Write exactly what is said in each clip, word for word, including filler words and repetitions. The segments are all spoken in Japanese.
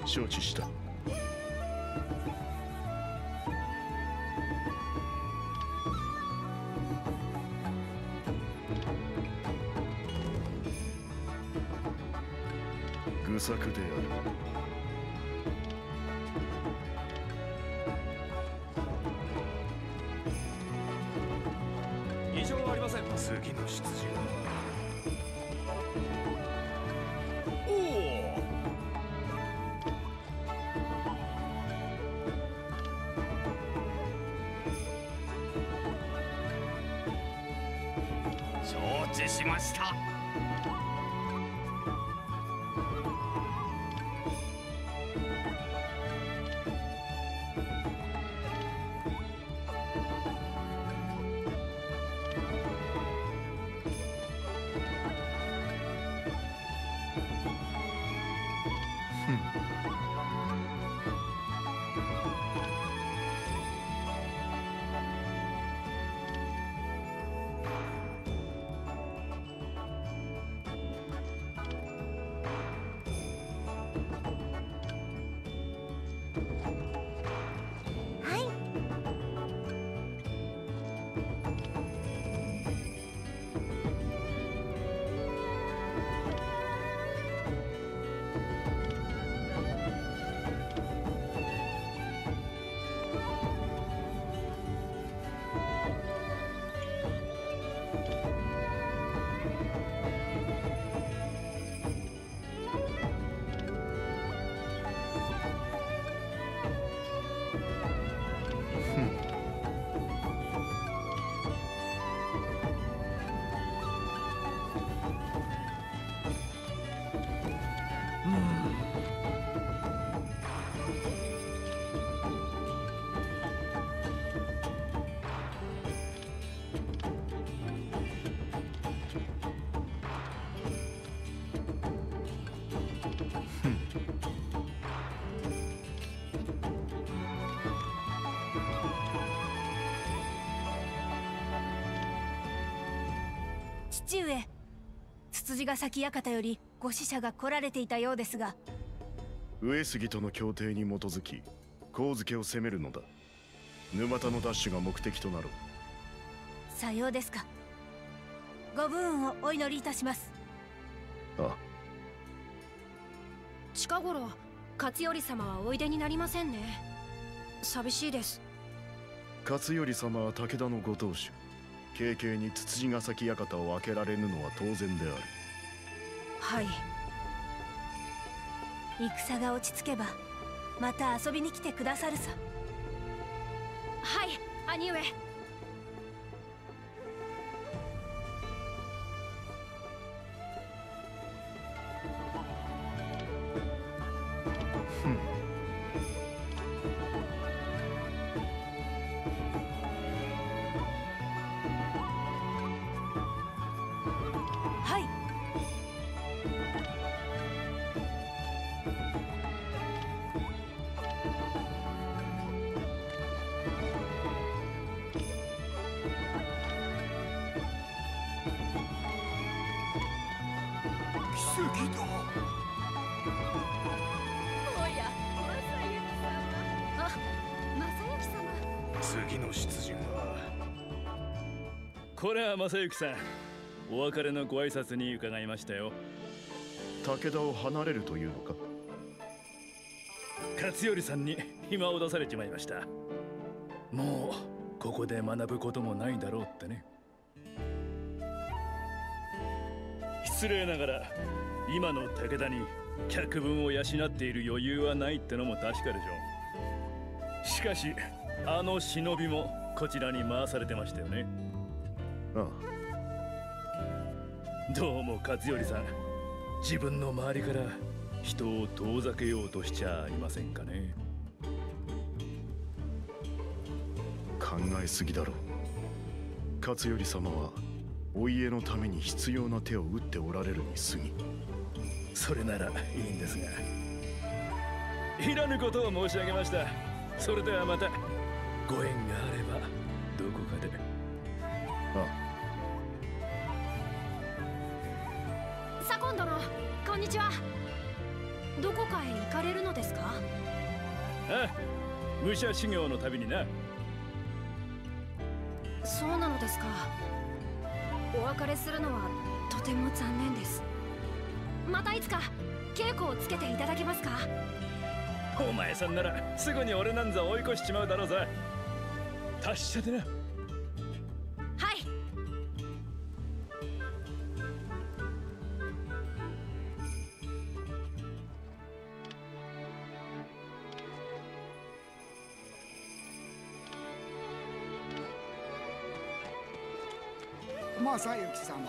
承知した。愚策である。 異常はありません。 次の出陣はおお。 承知しました。 父上、つつじヶ崎館よりご使者が来られていたようですが。 上杉との協定に基づき上野を攻めるのだ。沼田の奪取が目的となろう。 さようですか。ご武運をお祈りいたします。 ああ。 近頃勝頼様はおいでになりませんね。寂しいです。 勝頼様は武田のご当主。軽々につつじヶ崎館を開けられぬのは当然である。 はい。戦が落ち着けばまた遊びに来てくださるさ。 はい、兄上。 次の出陣は。 これは正行さん、お別れのご挨拶に伺いましたよ。 武田を離れるというのか。 勝頼さんに暇を出されちまいました。もうここで学ぶこともないだろうってね。失礼ながら今の武田に客分を養っている余裕はないってのも確かでしょう。しかしあの忍びもこちらに回されてましたよね。 ああ。どうも勝頼さん、自分の周りから人を遠ざけようとしちゃいませんかね。 考えすぎだろう。勝頼様はお家のために必要な手を打っておられるに過ぎ。 それならいいんですが、いらぬことを申し上げました。それではまたご縁があればどこかで。 ああ。左近殿、こんにちは。 どこかへ行かれるのですか？ ああ、武者修行の旅にな。 そうなのですか。お別れするのはとても残念です。またいつか稽古をつけていただけますか？ お前さんならすぐに俺なんざ追い越しちまうだろうさ。達者でな。 はい。 正行様。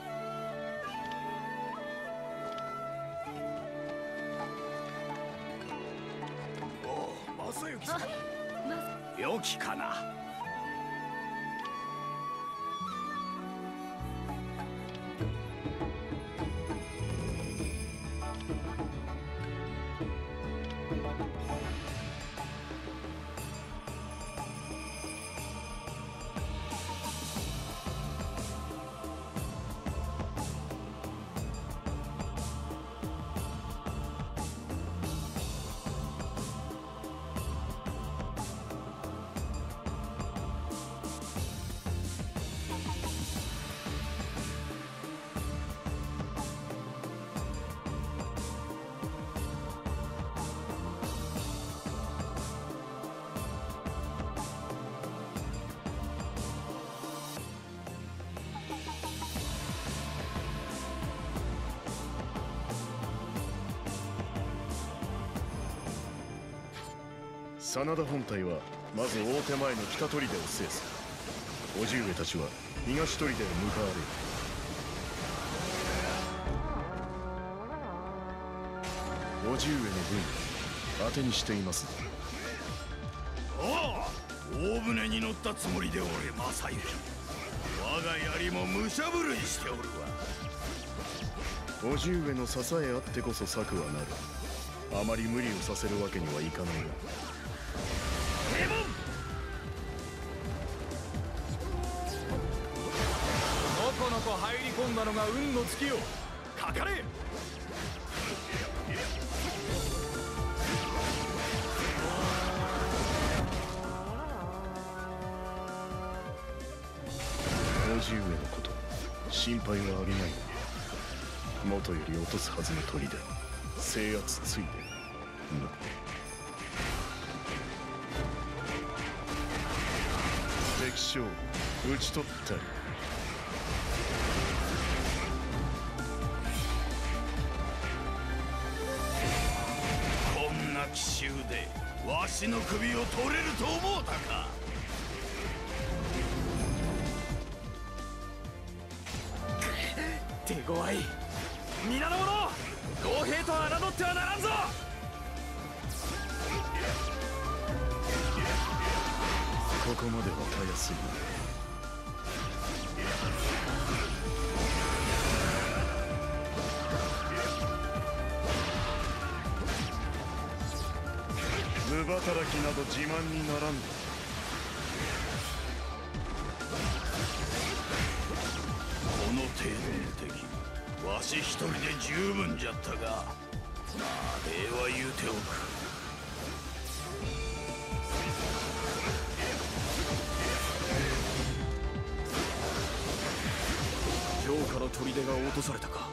おお、正行様。 ま良きかな。 真田本隊はまず大手前の北砦を制す。叔父上たちは東砦へ向かわれる。叔父上の分当てにしています。 おお、大船に乗ったつもりでおれ、正行。我が槍も武者震いしておるわ。 叔父上の支えあってこそ策はなる。あまり無理をさせるわけにはいかないが。 のこのこ入り込んだのが運の尽きよ。かかれ。 叔父上のこと心配はありないが、元より落とすはずの砦制圧ついでな。敵将討ち取ったり。 こんな奇襲でわしの首を取れると思うたか。 手強い。皆の者、公平と侮ってはならんぞ。 ここまではたやすいな。無働きなど自慢にならんだ。 この程度の敵、わし一人で十分じゃったが、まあ礼は言うておく。 城下の砦が落とされたか。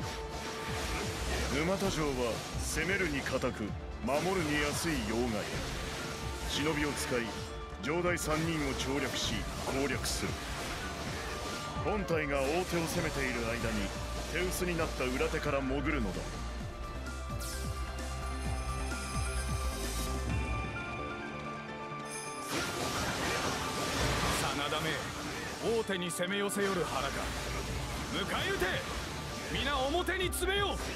沼田城は攻めるに固く守るに安い要害。忍びを使い城代三人を調略し攻略する。本隊が大手を攻めている間に手薄になった裏手から潜るのだ。 真田め、大手に攻め寄せよる腹か。迎え撃て。皆表に詰めよう。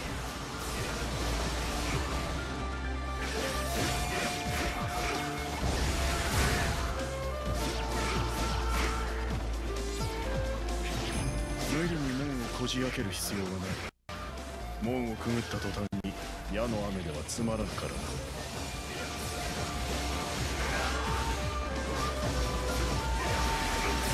無理に門をこじ開ける必要はない。門をくぐった途端に矢の雨ではつまらんからな。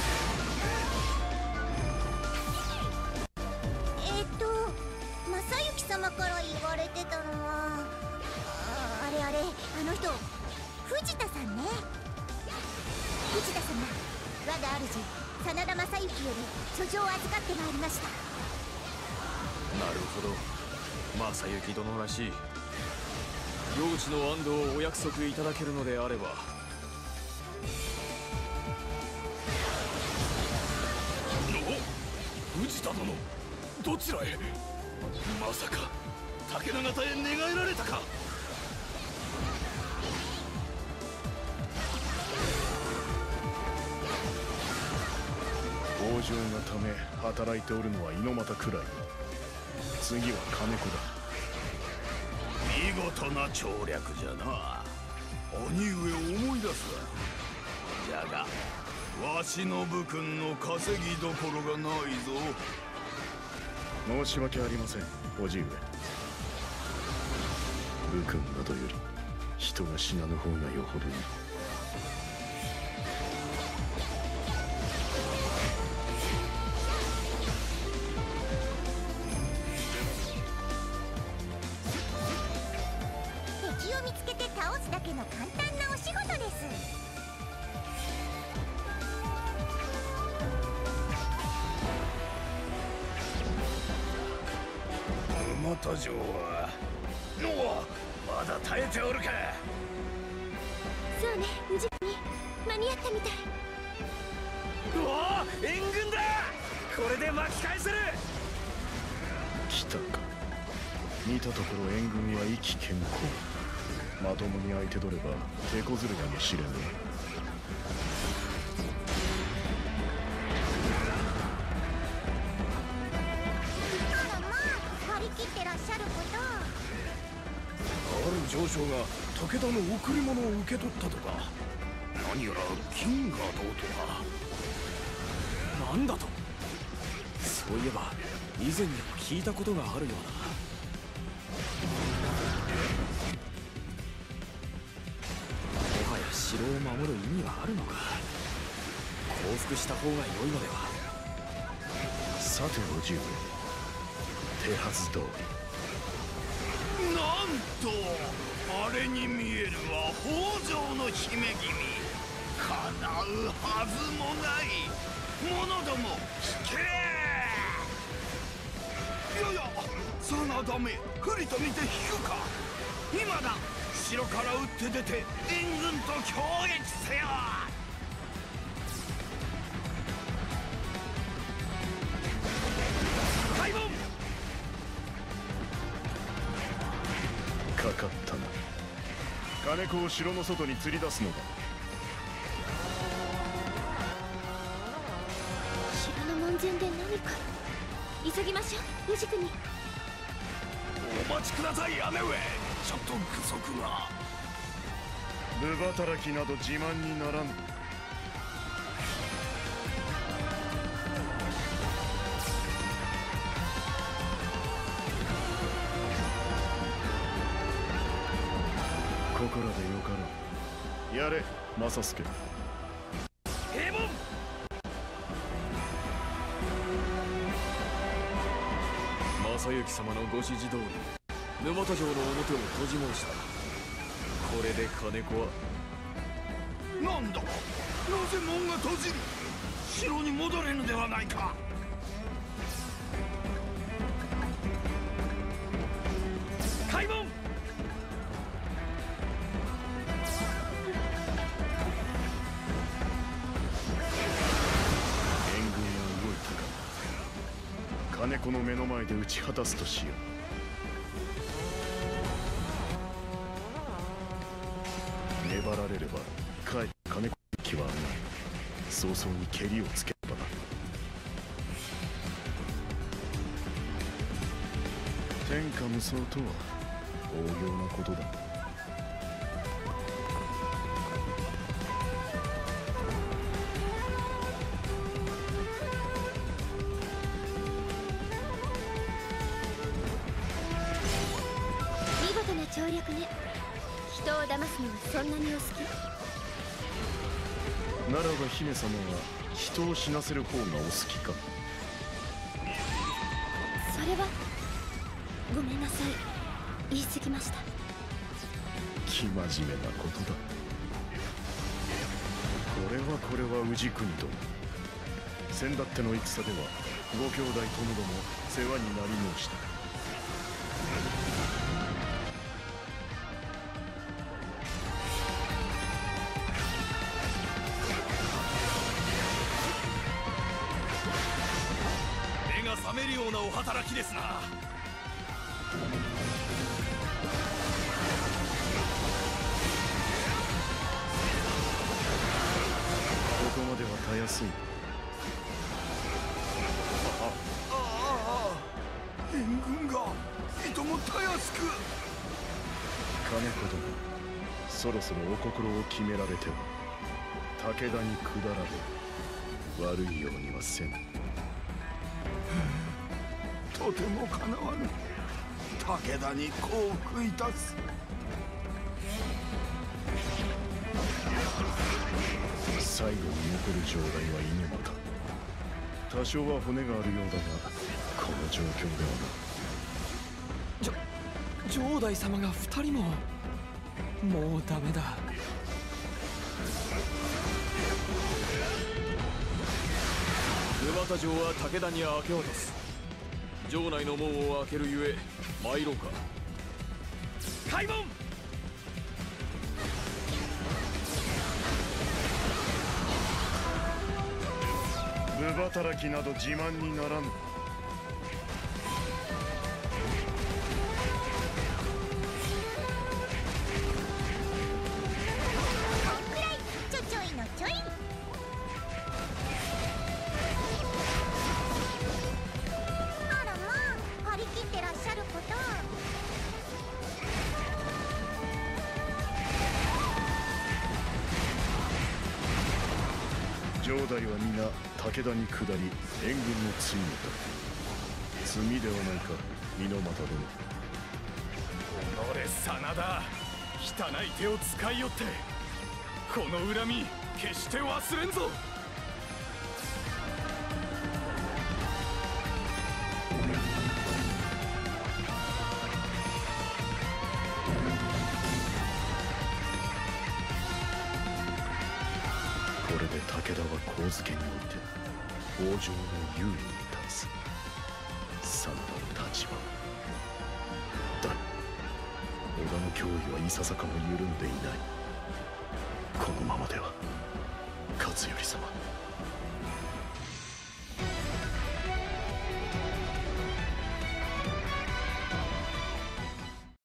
えっと正幸様から言われてたのは、あれあれ、あの人藤田さんね。藤田様、我が主真田昌幸より書状を預かってまいりました。 なるほど、正幸殿らしい。領地の安堵をお約束いただけるのであれば。 お、藤田殿、どちらへ。まさか竹長田へ寝返られたか。 北条がため働いておるのは猪俣くらい。次は金子だ。 見事な調略じゃな。兄上を思い出すわ。じゃがわしの武君の稼ぎどころがないぞ。 申し訳ありません、叔父上。武君などより人が死なぬ方がよほどいい。 敵を見つけて倒すだけの簡単なお仕事です。 又城はのはまだ耐えておるか。 そうね、氏に間に合ったみたい。 うわー、援軍だ。これで巻き返せる。 来たか。見たところ援軍は意気健康。まともに相手取れば手こずるやもしれぬ。 切ってらっしゃること。 ある上将が武田の贈り物を受け取ったとか。何やら金がどうとか。 なんだと。そういえば以前にも聞いたことがあるような。もはや城を守る意味はあるのか。降伏した方が良いのでは。 さて叔父上、手はず通り。 なんとあれに見えるは北条の姫君。叶うはずもない。者ども聞け。いやいや、真田め不利と見て引くか。今だ、城から打って出て援軍と協撃せよ。開門。 かかったな。金子を城の外に釣り出すのだ。 城の門前で何か。急ぎましょう、氏国。 お待ちください、姉上。ちょっと不足が。 部働きなど自慢にならぬ。ここらでよかろう。やれ、正助。 閉門。 正幸様のご指示通り沼田城の表を閉じ申した。これで金子は。 なんだ、なぜ門が閉じる。城に戻れぬではないか。開門。 金子の目の前で打ち果たすとしよう。粘られればかえって金子の気は上がる。早々に蹴りをつければな。天下無双とは応用なことだ。 調略ね。人を騙すのはそんなにお好き？ ならば姫様は人を死なせる方がお好きか。 それはごめんなさい、言い過ぎました。 生真面目なことだ。これはこれは氏国殿、先だっての戦ではご兄弟ともども世話になり申した。 目が覚めるようなお働きですな。 ここまではたやすい。 ああ、援軍がいともたやすく。 金子殿、そろそろお心を決められては武田に下られ悪いようにはせぬ。 とてもかなわぬ。武田に降伏いたす。 最後に残る城代は犬又。多少は骨があるようだがこの状況ではな。 じょ城代様が二人も。もうダメだ。沼田城は武田に明け渡す。城内の門を開けるゆえ参ろうか。開門。 部働きなど自慢にならぬ。 ちょちょいのちょい。あらまあ、張り切ってらっしゃること。 城代は皆武田に下り援軍を追めた。罪ではないか猪俣殿。 己真田、汚い手を使いよってこの恨み決して忘れんぞ。 これで武田は上野において北条の優位に立つ。真田の立場だ。織田の脅威はいささかも緩んでいない。このままでは勝頼様